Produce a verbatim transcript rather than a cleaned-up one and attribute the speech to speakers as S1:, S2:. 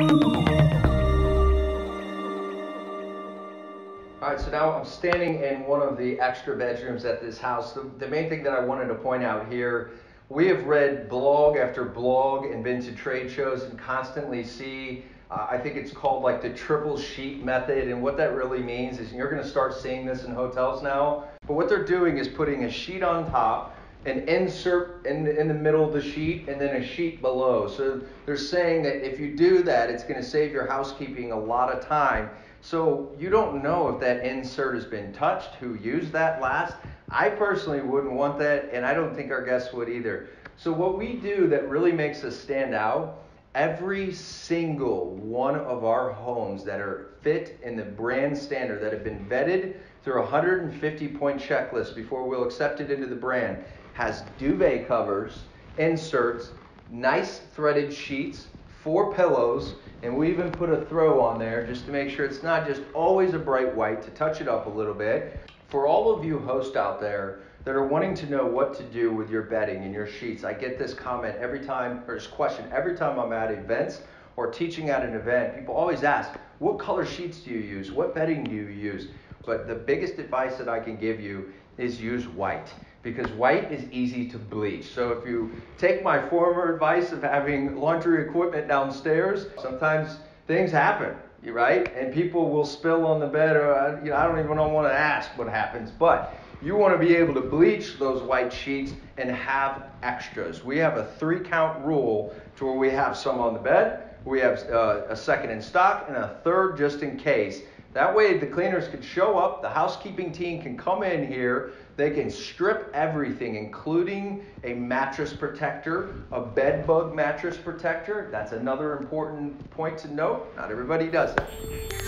S1: All right, so now I'm standing in one of the extra bedrooms at this house. The, the main thing that I wanted to point out here, we have read blog after blog and been to trade shows and constantly see, uh, I think it's called like the triple sheet method, and what that really means is you're gonna start seeing this in hotels now, but what they're doing is putting a sheet on top, an insert in the, in the middle of the sheet, and then a sheet below. So they're saying that if you do that, it's gonna save your housekeeping a lot of time. So you don't know if that insert has been touched, who used that last. I personally wouldn't want that, and I don't think our guests would either. So what we do that really makes us stand out, every single one of our homes that are fit in the brand standard, that have been vetted through a one hundred fifty point checklist before we'll accept it into the brand, has duvet covers, inserts, nice threaded sheets, four pillows, and we even put a throw on there just to make sure it's not just always a bright white, to touch it up a little bit. For all of you hosts out there that are wanting to know what to do with your bedding and your sheets, I get this comment every time, or this question every time I'm at events or teaching at an event. People always ask, what color sheets do you use? What bedding do you use? But the biggest advice that I can give you is use white, because white is easy to bleach. So if you take my former advice of having laundry equipment downstairs, sometimes things happen, right? And people will spill on the bed, or you know, I don't even want to ask what happens, but you want to be able to bleach those white sheets and have extras. We have a three count rule to where we have some on the bed, we have uh, a second in stock, and a third just in case. That way the cleaners can show up, the housekeeping team can come in here, they can strip everything, including a mattress protector, a bed bug mattress protector. That's another important point to note. Not everybody does that.